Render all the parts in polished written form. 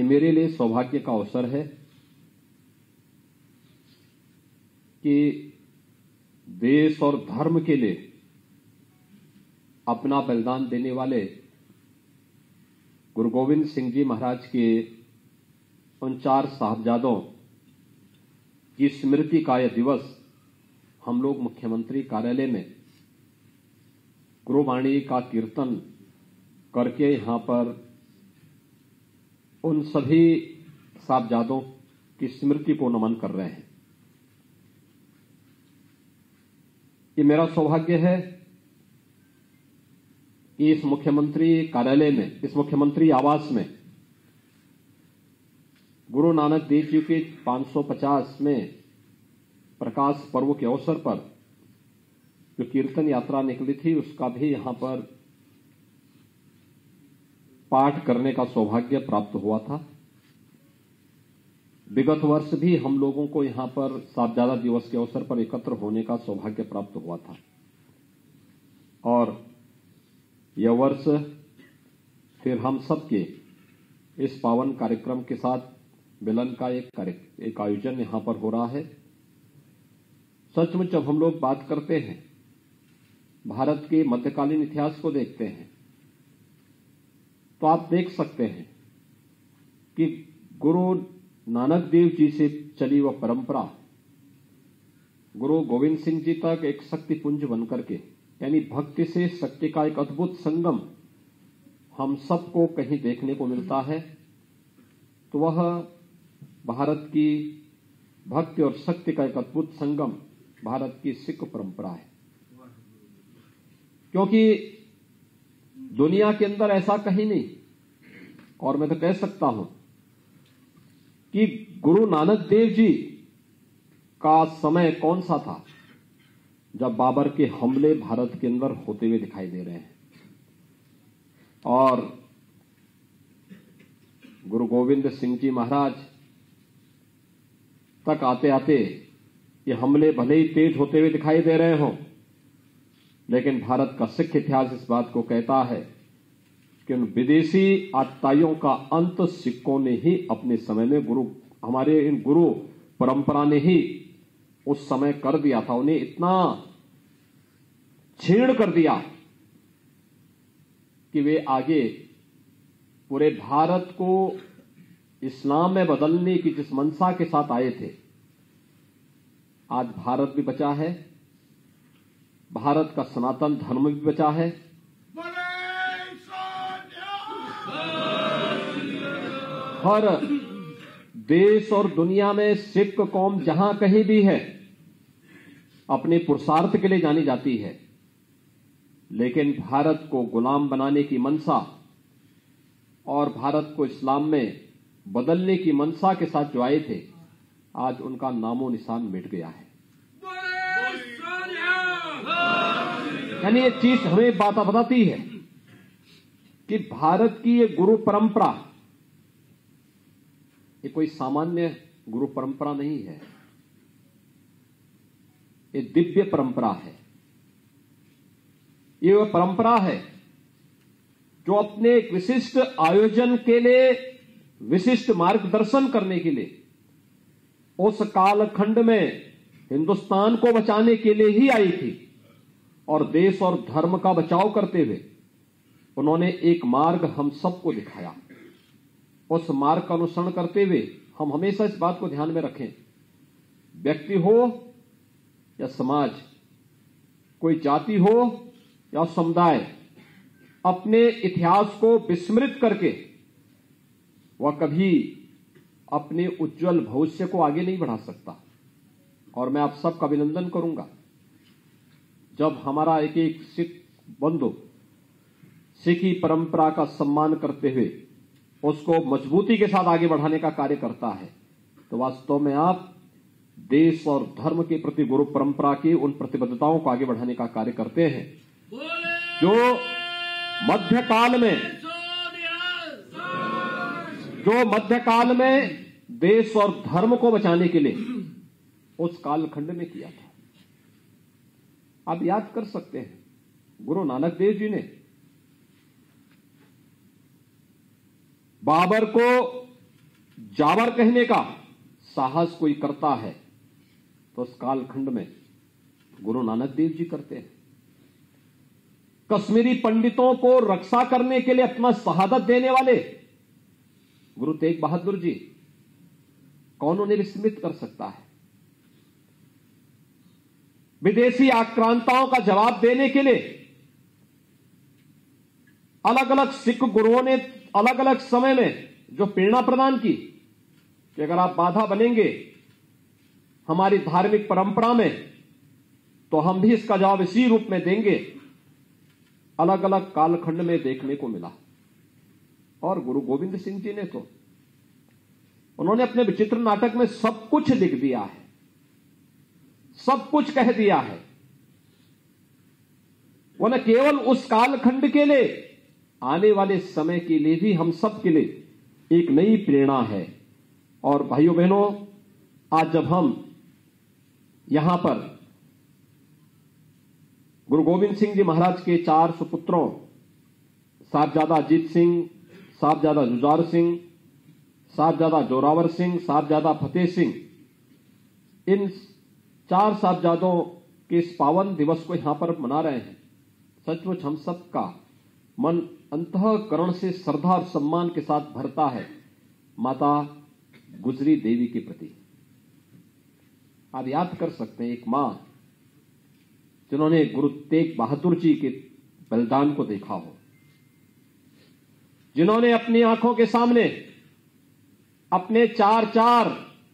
मेरे लिए सौभाग्य का अवसर है कि देश और धर्म के लिए अपना बलिदान देने वाले गुरु गोविंद सिंह जी महाराज के उन 4 साहबजादों की स्मृति का यह दिवस हम लोग मुख्यमंत्री कार्यालय में गुरुवाणी का कीर्तन करके यहां पर उन सभी साहबजादों की स्मृति को नमन कर रहे हैं। ये मेरा सौभाग्य है कि इस मुख्यमंत्री कार्यालय में, इस मुख्यमंत्री आवास में गुरु नानक देव जी के 550 में प्रकाश पर्व के अवसर पर जो कीर्तन यात्रा निकली थी उसका भी यहां पर पाठ करने का सौभाग्य प्राप्त हुआ था। विगत वर्ष भी हम लोगों को यहां पर साहबजादा दिवस के अवसर पर एकत्र होने का सौभाग्य प्राप्त हुआ था और यह वर्ष फिर हम सबके इस पावन कार्यक्रम के साथ मिलन का एक आयोजन यहां पर हो रहा है। सचमुच जब हम लोग बात करते हैं, भारत के मध्यकालीन इतिहास को देखते हैं, तो आप देख सकते हैं कि गुरु नानक देव जी से चली वह परंपरा गुरु गोविंद सिंह जी तक एक शक्तिपुंज बनकर के, यानी भक्ति से शक्ति का एक अद्भुत संगम हम सबको कहीं देखने को मिलता है, तो वह भारत की भक्ति और शक्ति का एक अद्भुत संगम भारत की सिख परंपरा है। क्योंकि दुनिया के अंदर ऐसा कहीं नहीं, और मैं तो कह सकता हूं कि गुरु नानक देव जी का समय कौन सा था जब बाबर के हमले भारत के अंदर होते हुए दिखाई दे रहे हैं, और गुरु गोविंद सिंह जी महाराज तक आते आते ये हमले भले ही तेज होते हुए दिखाई दे रहे हों, लेकिन भारत का सिख इतिहास इस बात को कहता है कि उन विदेशी आतताइयों का अंत सिखों ने ही अपने समय में हमारे इन गुरु परंपरा ने ही उस समय कर दिया था। उन्हें इतना छीण कर दिया कि वे आगे पूरे भारत को इस्लाम में बदलने की जिस मंशा के साथ आए थे, आज भारत भी बचा है, भारत का सनातन धर्म भी बचा है। हर देश और दुनिया में सिख कौम जहां कहीं भी है अपने पुरुषार्थ के लिए जानी जाती है, लेकिन भारत को गुलाम बनाने की मंशा और भारत को इस्लाम में बदलने की मंशा के साथ जो आए थे, आज उनका नामो निशान मिट गया है। यानी ये चीज हमें बात बताती है कि भारत की ये गुरु परंपरा ये कोई सामान्य गुरु परंपरा नहीं है, ये दिव्य परंपरा है। ये वह परंपरा है जो अपने एक विशिष्ट आयोजन के लिए, विशिष्ट मार्गदर्शन करने के लिए उस कालखंड में हिंदुस्तान को बचाने के लिए ही आई थी, और देश और धर्म का बचाव करते हुए उन्होंने एक मार्ग हम सबको दिखाया। उस मार्ग का अनुसरण करते हुए हम हमेशा इस बात को ध्यान में रखें, व्यक्ति हो या समाज, कोई जाति हो या समुदाय, अपने इतिहास को विस्मृत करके वह कभी अपने उज्जवल भविष्य को आगे नहीं बढ़ा सकता। और मैं आप सबका अभिनंदन करूंगा जब हमारा एक एक सिख बंधु सिखी परंपरा का सम्मान करते हुए उसको मजबूती के साथ आगे बढ़ाने का कार्य करता है, तो वास्तव में आप देश और धर्म के प्रति गुरु परंपरा की उन प्रतिबद्धताओं को आगे बढ़ाने का कार्य करते हैं जो मध्यकाल में देश और धर्म को बचाने के लिए उस कालखंड में किया था। आप याद कर सकते हैं, गुरु नानक देव जी ने बाबर को जावर कहने का साहस कोई करता है तो उस कालखंड में गुरु नानक देव जी करते हैं। कश्मीरी पंडितों को रक्षा करने के लिए अपना शहादत देने वाले गुरु तेग बहादुर जी, कौन उन्हें विस्मृत कर सकता है। विदेशी आक्रांताओं का जवाब देने के लिए अलग अलग सिख गुरुओं ने अलग अलग समय में जो प्रेरणा प्रदान की कि अगर आप बाधा बनेंगे हमारी धार्मिक परंपरा में तो हम भी इसका जवाब इसी रूप में देंगे, अलग अलग कालखंड में देखने को मिला। और गुरु गोविंद सिंह जी ने तो उन्होंने अपने विचित्र नाटक में सब कुछ लिख दिया है, सब कुछ कह दिया है। वो न केवल उस कालखंड के लिए, आने वाले समय के लिए भी हम सब के लिए एक नई प्रेरणा है। और भाइयों बहनों, आज जब हम यहां पर गुरु गोविंद सिंह जी महाराज के 4 सुपुत्रों साहबजादा अजीत सिंह, साहबजादा जुझार सिंह, साहबजादा जोरावर सिंह, साहबजादा फतेह सिंह, इन 4 साहबजादों के इस पावन दिवस को यहां पर मना रहे हैं, सचमुच हम सबका मन अंतःकरण से श्रद्धा और सम्मान के साथ भरता है माता गुजरी देवी के प्रति। आप याद कर सकते हैं एक मां जिन्होंने गुरु तेग बहादुर जी के बलिदान को देखा हो, जिन्होंने अपनी आंखों के सामने अपने 4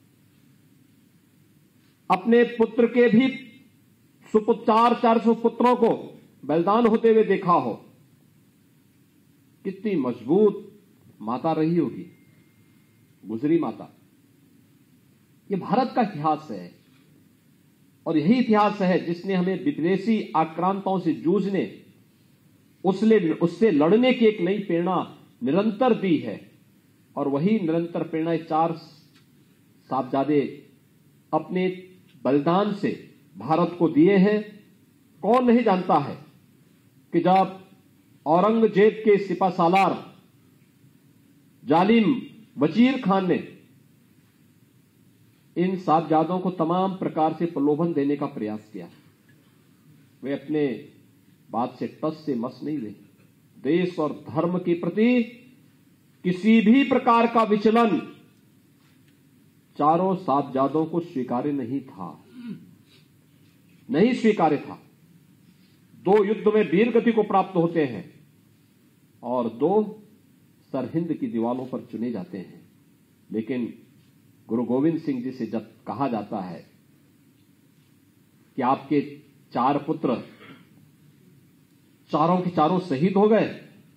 अपने पुत्र के भी 4 सुपुत्रों को बलिदान होते हुए देखा हो। कितनी मजबूत माता रही होगी गुजरी माता। ये भारत का इतिहास है और यही इतिहास है जिसने हमें विदेशी आक्रांताओं से जूझने, उससे लड़ने की एक नई प्रेरणा निरंतर दी है। और वही निरंतर प्रेरणा 4 साहबजादे अपने बलिदान से भारत को दिए हैं। कौन नहीं जानता है कि जब औरंगजेब के सिपासालार जालिम वजीर खान ने इन साहबजादों को तमाम प्रकार से प्रलोभन देने का प्रयास किया, वे अपने बात से टस से मस नहीं हुए। देश और धर्म के प्रति किसी भी प्रकार का विचलन 4 साहबजादों को स्वीकार्य नहीं था, नहीं स्वीकार्य था। 2 युद्ध में वीर गति को प्राप्त होते हैं और 2 सरहिंद की दीवारों पर चुने जाते हैं। लेकिन गुरु गोविंद सिंह जी से जब कहा जाता है कि आपके 4 पुत्र चारों के चारों शहीद हो गए,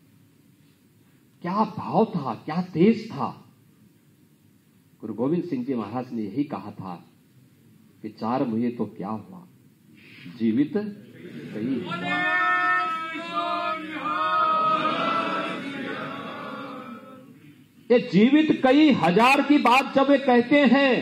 क्या भाव था, क्या तेज था। गुरु गोविंद सिंह जी महाराज ने यही कहा था कि 4 मुझे तो क्या हुआ, जीवित कई। ये जीवित कई हजार की बात जब वे कहते हैं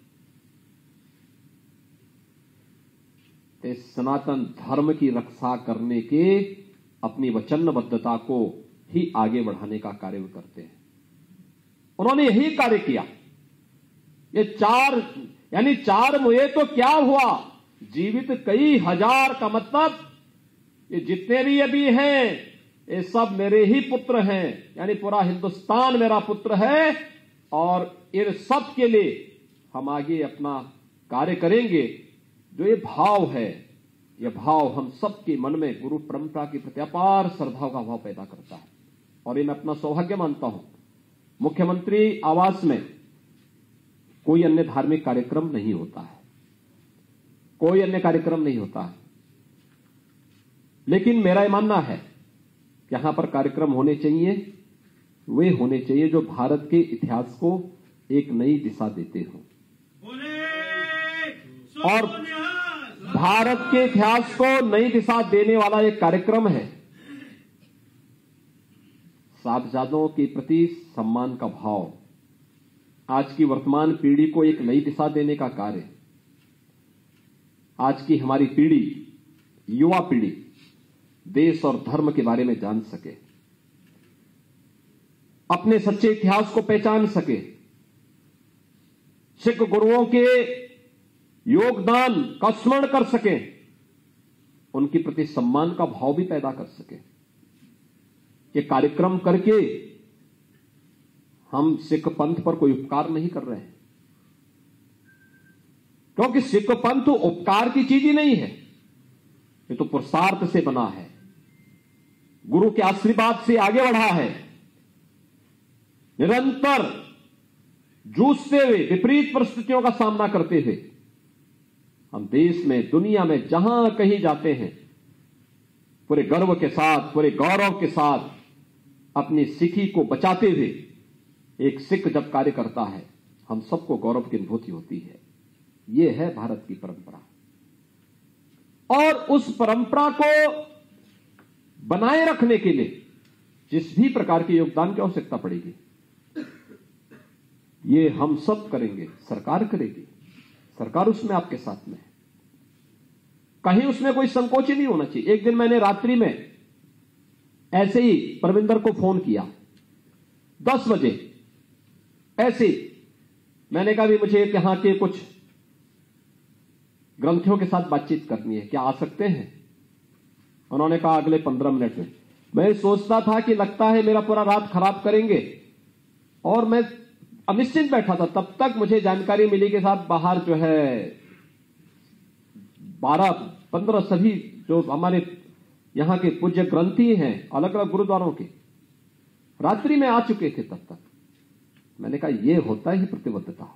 तो सनातन धर्म की रक्षा करने के अपनी वचनबद्धता को ही आगे बढ़ाने का कार्य करते हैं। उन्होंने यही कार्य किया। ये 4 मुझे तो क्या हुआ, जीवित कई हजार का मतलब ये जितने भी अभी हैं ये सब मेरे ही पुत्र हैं, यानी पूरा हिंदुस्तान मेरा पुत्र है। और इन सब के लिए हम आगे अपना कार्य करेंगे। जो ये भाव है, ये भाव हम सबके मन में गुरु परंपरा के प्रति अपार श्रद्धा का भाव पैदा करता है। और ये मैं अपना सौभाग्य मानता हूं, मुख्यमंत्री आवास में कोई अन्य धार्मिक कार्यक्रम नहीं होता है, कोई अन्य कार्यक्रम नहीं होता है। लेकिन मेरा यह मानना है कि यहां पर कार्यक्रम होने चाहिए, वे होने चाहिए जो भारत के इतिहास को एक नई दिशा देते हो। और भारत के इतिहास को नई दिशा देने वाला एक कार्यक्रम है साहबजादों के प्रति सम्मान का भाव। आज की वर्तमान पीढ़ी को एक नई दिशा देने का कार्य। आज की हमारी पीढ़ी, युवा पीढ़ी देश और धर्म के बारे में जान सके, अपने सच्चे इतिहास को पहचान सके, सिख गुरुओं के योगदान का स्मरण कर सकें, उनके प्रति सम्मान का भाव भी पैदा कर सकें। ये कार्यक्रम करके हम सिख पंथ पर कोई उपकार नहीं कर रहे हैं, क्योंकि सिख पंथ उपकार की चीज ही नहीं है, ये तो पुरुषार्थ से बना है, गुरु के आशीर्वाद से आगे बढ़ा है। निरंतर जूझते हुए, विपरीत परिस्थितियों का सामना करते हुए हम देश में, दुनिया में जहां कहीं जाते हैं, पूरे गर्व के साथ, पूरे गौरव के साथ अपनी सिखी को बचाते हुए एक सिख जब कार्य करता है, हम सबको गौरव की अनुभूति होती है। यह है भारत की परंपरा, और उस परंपरा को बनाए रखने के लिए जिस भी प्रकार के योगदान की आवश्यकता पड़ेगी, ये हम सब करेंगे, सरकार करेगी। सरकार उसमें आपके साथ में है, कहीं उसमें कोई संकोच ही नहीं होना चाहिए। एक दिन मैंने रात्रि में ऐसे ही परविंदर को फोन किया 10 बजे, ऐसे ही मैंने कहा भी मुझे यहां के कुछ ग्रंथियों के साथ बातचीत करनी है, क्या आ सकते हैं? उन्होंने कहा अगले 15 मिनट में। मैं सोचता था कि लगता है मेरा पूरा रात खराब करेंगे, और मैं अनिश्चित बैठा था। तब तक मुझे जानकारी मिली के साथ बाहर जो है 12-15 सभी जो हमारे यहां के पूज्य ग्रंथी हैं अलग अलग गुरुद्वारों के, रात्रि में आ चुके थे। तब तक मैंने कहा यह होता ही प्रतिबद्धता,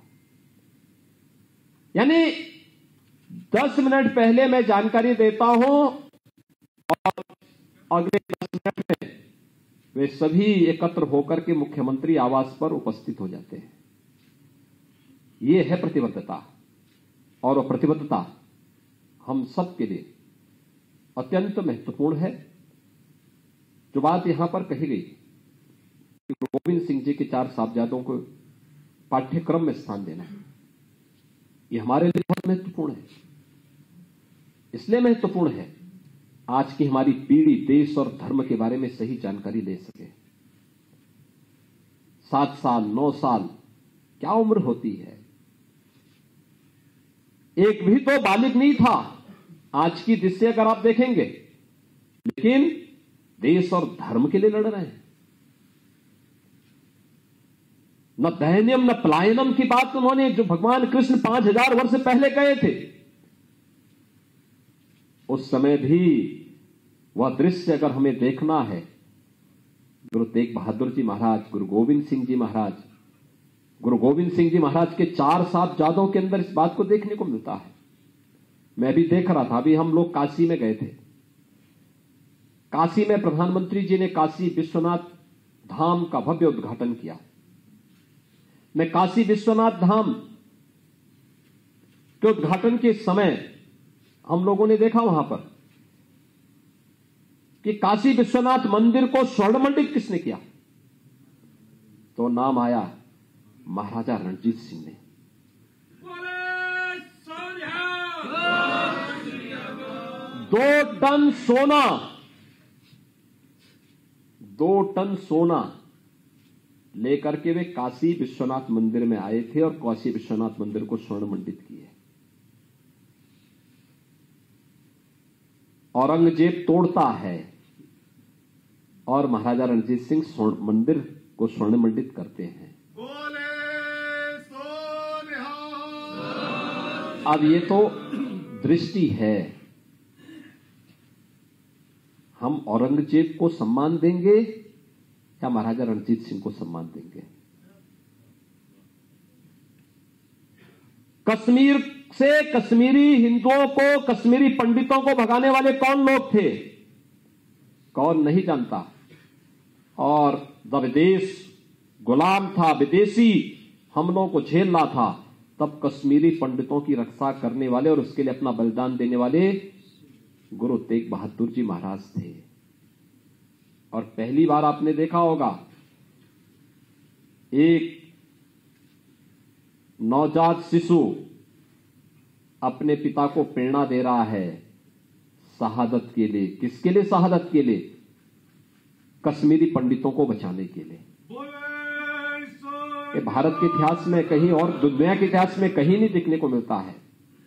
यानी 10 मिनट पहले मैं जानकारी देता हूं और अगले 10 मिनट में वे सभी एकत्र होकर के मुख्यमंत्री आवास पर उपस्थित हो जाते हैं। यह है प्रतिबद्धता, और वह प्रतिबद्धता हम सब के लिए अत्यंत महत्वपूर्ण है। जो बात यहां पर कही गई कि गुरु गोविंद सिंह जी के 4 साहबजादों को पाठ्यक्रम में स्थान देना है, यह हमारे लिए बहुत महत्वपूर्ण है। इसलिए महत्वपूर्ण है आज की हमारी पीढ़ी देश और धर्म के बारे में सही जानकारी ले सके। 7 साल 9 साल क्या उम्र होती है, एक भी तो बालिग नहीं था आज की दृष्टि अगर आप देखेंगे, लेकिन देश और धर्म के लिए लड़ रहे हैं। न दैन्यम न पलायनम की बात उन्होंने, जो भगवान कृष्ण 5000 वर्ष पहले कहे थे, उस समय भी वह दृश्य अगर हमें देखना है, गुरु तेग बहादुर जी महाराज, गुरु गोविंद सिंह जी महाराज, गुरु गोविंद सिंह जी महाराज के 4 साहबजादों के अंदर इस बात को देखने को मिलता है। मैं भी देख रहा था, अभी हम लोग काशी में गए थे। काशी में प्रधानमंत्री जी ने काशी विश्वनाथ धाम का भव्य उद्घाटन किया। मैं काशी विश्वनाथ धाम के उद्घाटन के समय हम लोगों ने देखा वहां पर कि काशी विश्वनाथ मंदिर को स्वर्णमंडित किसने किया, तो नाम आया महाराजा रणजीत सिंह ने। 2 टन सोना, 2 टन सोना लेकर के वे काशी विश्वनाथ मंदिर में आए थे और काशी विश्वनाथ मंदिर को स्वर्ण मंडित किए। औरंगजेब तोड़ता है और महाराजा रणजीत सिंह मंदिर को स्वर्ण मंडित करते हैं। अब ये तो दृष्टि है, हम औरंगजेब को सम्मान देंगे या महाराजा रणजीत सिंह को सम्मान देंगे? कश्मीर से कश्मीरी हिंदुओं को, कश्मीरी पंडितों को भगाने वाले कौन लोग थे? कौन नहीं जानता। और जब विदेश गुलाम था, विदेशी हमलों को झेल रहा था, तब कश्मीरी पंडितों की रक्षा करने वाले और उसके लिए अपना बलिदान देने वाले गुरु तेग बहादुर जी महाराज थे। और पहली बार आपने देखा होगा, एक नवजात शिशु अपने पिता को प्रेरणा दे रहा है शहादत के लिए। किसके लिए शहादत के लिए? कश्मीरी पंडितों को बचाने के लिए। ये भारत के इतिहास में कहीं और दुनिया के इतिहास में कहीं नहीं देखने को मिलता है।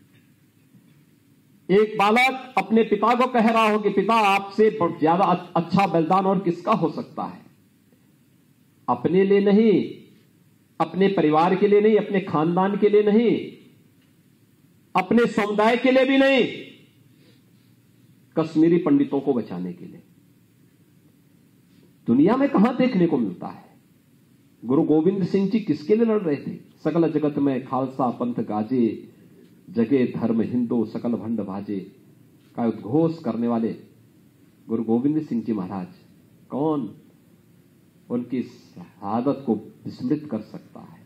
एक बालक अपने पिता को कह रहा हो कि पिता आपसे ज्यादा अच्छा बलिदान और किसका हो सकता है। अपने लिए नहीं, अपने परिवार के लिए नहीं, अपने खानदान के लिए नहीं, अपने समुदाय के लिए भी नहीं, कश्मीरी पंडितों को बचाने के लिए। दुनिया में कहां देखने को मिलता है। गुरु गोविंद सिंह जी किसके लिए लड़ रहे थे? सकल जगत में खालसा पंथ गाजे, जगे धर्म हिंदू सकल भंड भाजे का उद्घोष करने वाले गुरु गोविंद सिंह जी महाराज, कौन उनकी शहादत को विस्मृत कर सकता है।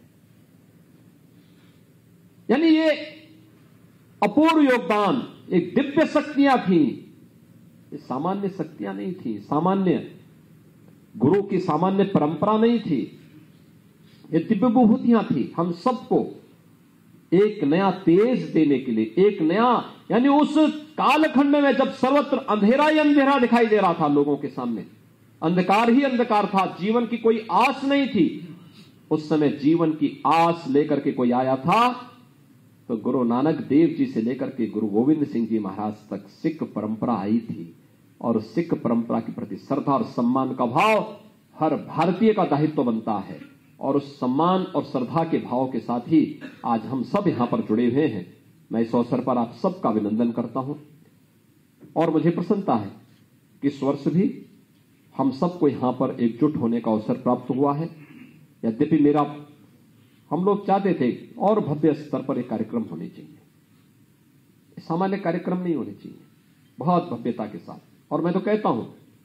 यानी ये अपूर्व योगदान, एक दिव्य शक्तियां थी, ये सामान्य शक्तियां नहीं थी, सामान्य गुरु की सामान्य परंपरा नहीं थी, ये दिव्य विभूतियां थी। हम सबको एक नया तेज देने के लिए, एक नया, यानी उस कालखंड में जब सर्वत्र अंधेरा ही अंधेरा दिखाई दे रहा था लोगों के सामने, अंधकार ही अंधकार था, जीवन की कोई आस नहीं थी, उस समय जीवन की आस लेकर के कोई आया था तो गुरु नानक देव जी से लेकर के गुरु गोविंद सिंह जी महाराज तक सिख परंपरा आई थी। और सिख परंपरा के प्रति श्रद्धा और सम्मान का भाव हर भारतीय का दायित्व बनता है। और उस सम्मान और श्रद्धा के भाव के साथ ही आज हम सब यहां पर जुड़े हुए हैं। मैं इस अवसर पर आप सबका अभिनंदन करता हूं और मुझे प्रसन्नता है कि इस वर्ष भी हम सबको यहां पर एकजुट होने का अवसर प्राप्त हुआ है। यद्यपि हम लोग चाहते थे और भव्य स्तर पर एक कार्यक्रम होने चाहिए, सामान्य कार्यक्रम नहीं होने चाहिए, बहुत भव्यता के साथ। और मैं तो कहता हूं,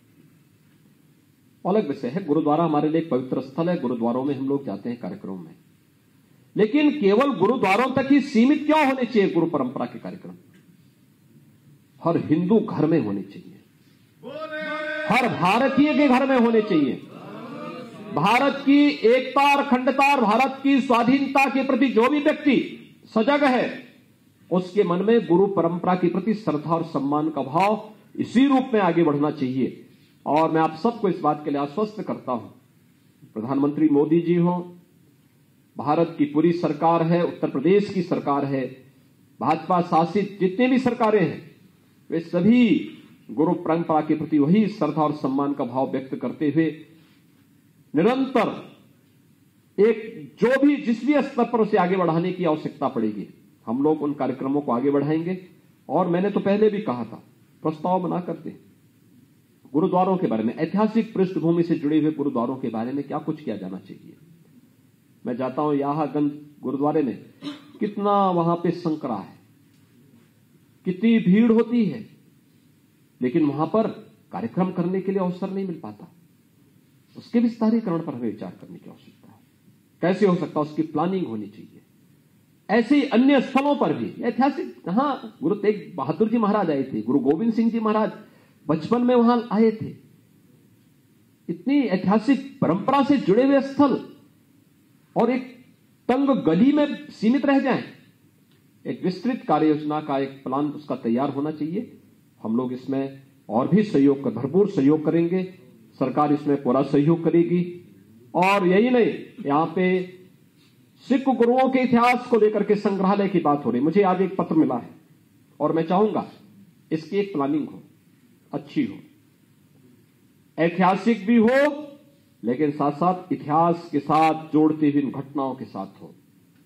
अलग विषय है, गुरुद्वारा हमारे लिए एक पवित्र स्थल है, गुरुद्वारों में हम लोग जाते हैं कार्यक्रम में, लेकिन केवल गुरुद्वारों तक ही सीमित क्यों होने चाहिए गुरु परंपरा के कार्यक्रम? हर हिंदू घर में होने चाहिए, हर भारतीय के घर में होने चाहिए। भारत की एकता और अखंडता और भारत की स्वाधीनता के प्रति जो भी व्यक्ति सजग है, उसके मन में गुरु परंपरा के प्रति श्रद्धा और सम्मान का भाव इसी रूप में आगे बढ़ना चाहिए। और मैं आप सबको इस बात के लिए आश्वस्त करता हूं, प्रधानमंत्री मोदी जी हो, भारत की पूरी सरकार है, उत्तर प्रदेश की सरकार है, भाजपा शासित जितने भी सरकारें हैं, वे सभी गुरु परंपरा के प्रति वही श्रद्धा और सम्मान का भाव व्यक्त करते हुए निरंतर एक जो भी जिस भी स्तर पर उसे आगे बढ़ाने की आवश्यकता पड़ेगी, हम लोग उन कार्यक्रमों को आगे बढ़ाएंगे। और मैंने तो पहले भी कहा था, प्रस्ताव बना करते गुरुद्वारों के बारे में, ऐतिहासिक पृष्ठभूमि से जुड़े हुए गुरुद्वारों के बारे में क्या कुछ किया जाना चाहिए। मैं जाता हूं याहागंज गुरुद्वारे में, कितना वहां पे संकरा है, कितनी भीड़ होती है, लेकिन वहां पर कार्यक्रम करने के लिए अवसर नहीं मिल पाता। उसके विस्तारीकरण पर हमें विचार करने की आवश्यकता है, कैसे हो सकता है, उसकी प्लानिंग होनी चाहिए। ऐसे ही अन्य स्थलों पर भी ऐतिहासिक, कहां गुरु तेग बहादुर जी महाराज आए थे, गुरु गोविंद सिंह जी महाराज बचपन में वहां आए थे। इतनी ऐतिहासिक परंपरा से जुड़े हुए स्थल और एक तंग गली में सीमित रह जाएं, एक विस्तृत कार्य योजना का एक प्लान उसका तैयार होना चाहिए। हम लोग इसमें और भी भरपूर सहयोग करेंगे, सरकार इसमें पूरा सहयोग करेगी। और यही नहीं, यहां पे सिख गुरुओं के इतिहास को लेकर के संग्रहालय की बात हो रही, मुझे आज एक पत्र मिला है और मैं चाहूंगा इसकी एक प्लानिंग हो, अच्छी हो, ऐतिहासिक भी हो, लेकिन साथ साथ इतिहास के साथ जोड़ते हुए घटनाओं के साथ हो,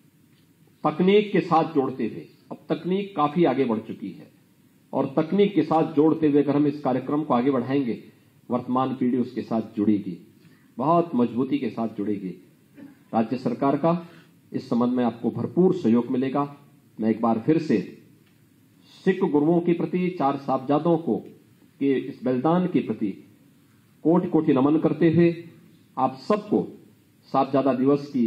तकनीक के साथ जोड़ते हुए। अब तकनीक काफी आगे बढ़ चुकी है और तकनीक के साथ जोड़ते हुए अगर हम इस कार्यक्रम को आगे बढ़ाएंगे, वर्तमान पीढ़ी उसके साथ जुड़ेगी, बहुत मजबूती के साथ जुड़ेगी। राज्य सरकार का इस संबंध में आपको भरपूर सहयोग मिलेगा। मैं एक बार फिर से सिख गुरुओं के प्रति, 4 साहबजादों को के इस बलिदान के प्रति कोटि कोटि नमन करते हुए आप सबको साहबजादा दिवस की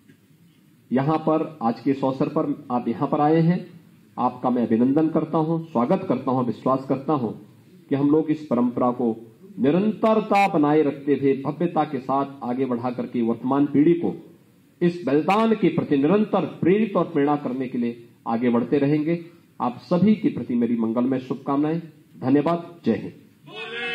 यहां पर आज के इस अवसर पर आप यहां पर आए हैं, आपका मैं अभिनंदन करता हूं, स्वागत करता हूं, विश्वास करता हूं कि हम लोग इस परंपरा को निरंतरता बनाए रखते हुए भव्यता के साथ आगे बढ़ा करके वर्तमान पीढ़ी को इस बलिदान के प्रति निरंतर प्रेरित और प्रेरणा करने के लिए आगे बढ़ते रहेंगे। आप सभी के प्रति मेरी मंगलमय शुभकामनाएं। धन्यवाद। जय हिंद।